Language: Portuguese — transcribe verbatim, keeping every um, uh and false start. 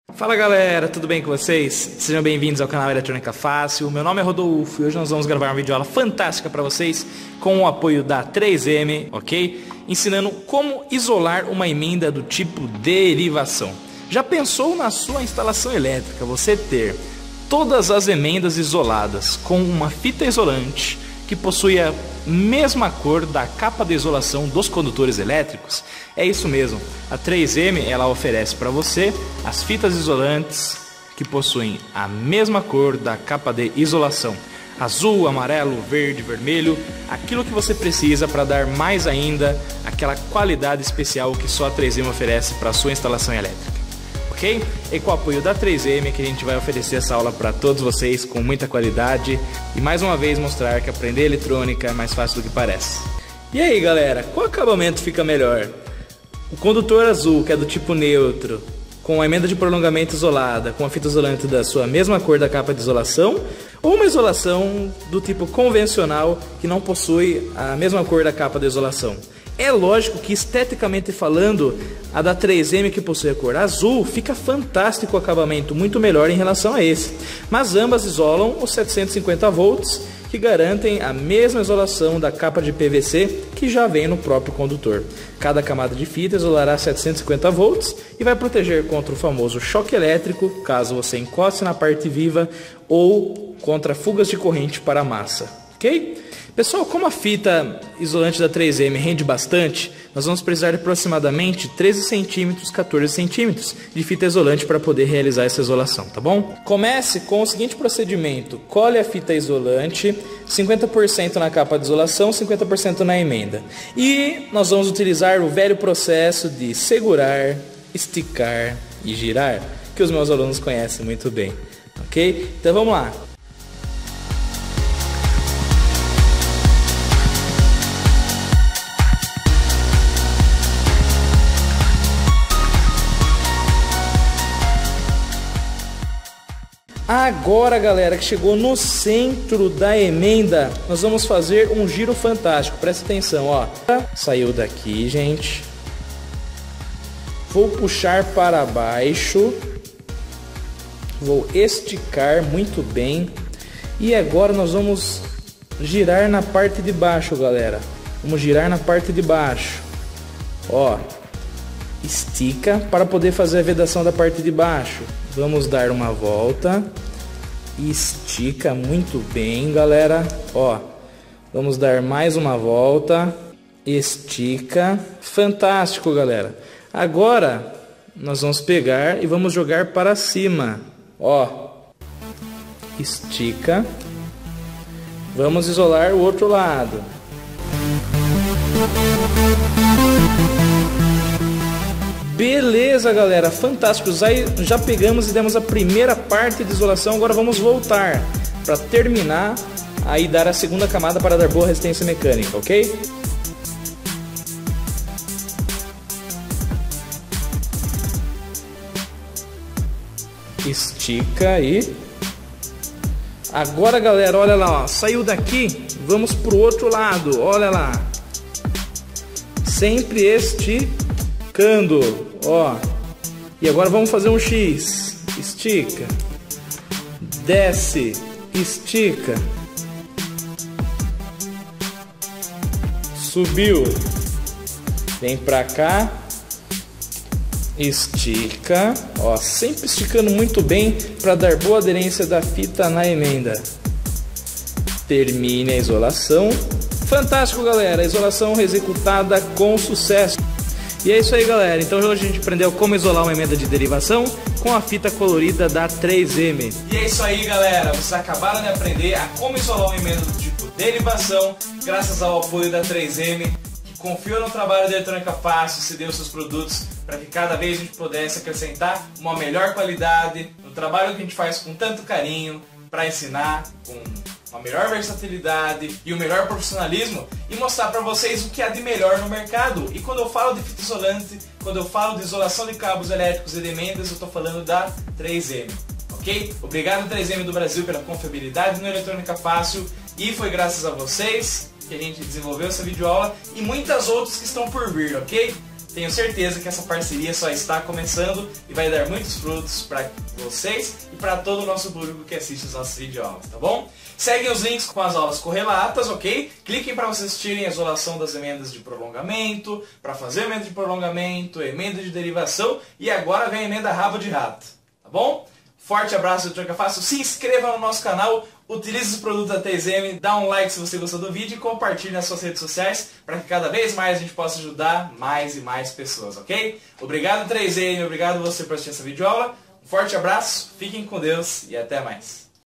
Fala galera, tudo bem com vocês? Sejam bem-vindos ao canal Eletrônica Fácil. Meu nome é Rodolfo e hoje nós vamos gravar uma videoaula fantástica para vocês com o apoio da três M, ok? Ensinando como isolar uma emenda do tipo derivação. Já pensou na sua instalação elétrica você ter todas as emendas isoladas com uma fita isolante que possui a mesma cor da capa de isolação dos condutores elétricos? É isso mesmo, a três M ela oferece para você as fitas isolantes que possuem a mesma cor da capa de isolação, azul, amarelo, verde, vermelho, aquilo que você precisa para dar mais ainda aquela qualidade especial que só a três M oferece para a sua instalação elétrica. Ok? E com o apoio da três M que a gente vai oferecer essa aula para todos vocês com muita qualidade e mais uma vez mostrar que aprender eletrônica é mais fácil do que parece. E aí galera, qual acabamento fica melhor? O condutor azul, que é do tipo neutro, com a emenda de prolongamento isolada, com a fita isolante da sua mesma cor da capa de isolação, ou uma isolação do tipo convencional que não possui a mesma cor da capa de isolação? É lógico que esteticamente falando, a da três M que possui a cor azul fica fantástico o acabamento, muito melhor em relação a esse. Mas ambas isolam os setecentos e cinquenta volts que garantem a mesma isolação da capa de P V C que já vem no próprio condutor. Cada camada de fita isolará setecentos e cinquenta volts e vai proteger contra o famoso choque elétrico, caso você encoste na parte viva, ou contra fugas de corrente para a massa. Ok? Pessoal, como a fita isolante da três M rende bastante, nós vamos precisar de aproximadamente treze centímetros, quatorze centímetros de fita isolante para poder realizar essa isolação, tá bom? Comece com o seguinte procedimento: cole a fita isolante, cinquenta por cento na capa de isolação, cinquenta por cento na emenda. E nós vamos utilizar o velho processo de segurar, esticar e girar, que os meus alunos conhecem muito bem, ok? Então vamos lá. Agora galera, que chegou no centro da emenda, nós vamos fazer um giro fantástico, presta atenção, ó. Saiu daqui, gente. Vou puxar para baixo. Vou esticar muito bem. E agora nós vamos girar na parte de baixo, galera. Vamos girar na parte de baixo. Ó. Estica para poder fazer a vedação da parte de baixo. Vamos dar uma volta. Estica muito bem, galera. Ó, vamos dar mais uma volta. Estica. Fantástico, galera. Agora nós vamos pegar e vamos jogar para cima. Ó, estica. Vamos isolar o outro lado. Beleza, galera, fantástico. Já pegamos e demos a primeira parte de isolação. Agora vamos voltar para terminar aí dar a segunda camada para dar boa resistência mecânica, ok? Estica aí. Agora, galera, olha lá, ó, saiu daqui, vamos pro outro lado, olha lá. Sempre esticando. Ó, e agora vamos fazer um X. Estica, desce, estica, subiu, vem pra cá, estica, ó, sempre esticando muito bem para dar boa aderência da fita na emenda. Termine a isolação. Fantástico, galera, isolação executada com sucesso. E é isso aí, galera, então hoje a gente aprendeu como isolar uma emenda de derivação com a fita colorida da três M. E é isso aí, galera, vocês acabaram de aprender a como isolar uma emenda do tipo derivação graças ao apoio da três M, que confiou no trabalho da Eletrônica Fácil e cedeu seus produtos para que cada vez a gente pudesse acrescentar uma melhor qualidade no trabalho que a gente faz com tanto carinho para ensinar com uma melhor versatilidade e o melhor profissionalismo e mostrar para vocês o que há de melhor no mercado. E quando eu falo de fita isolante, quando eu falo de isolação de cabos elétricos e de emendas, eu estou falando da três M, ok? Obrigado três M do Brasil pela confiabilidade no Eletrônica Fácil, e foi graças a vocês que a gente desenvolveu essa videoaula e muitas outras que estão por vir, ok? tenho certeza que essa parceria só está começando e vai dar muitos frutos para vocês e para todo o nosso público que assiste as nossas videoaulas, tá bom? Seguem os links com as aulas correlatas, ok? Cliquem para vocês assistirem a isolação das emendas de prolongamento, para fazer emenda de prolongamento, emenda de derivação e agora vem a emenda rabo de rato, tá bom? Forte abraço do Tronca Fácil, se inscreva no nosso canal, utilize os produtos da três M, dá um like se você gostou do vídeo e compartilhe nas suas redes sociais para que cada vez mais a gente possa ajudar mais e mais pessoas, ok? Obrigado três M, obrigado você por assistir essa videoaula, um forte abraço, fiquem com Deus e até mais.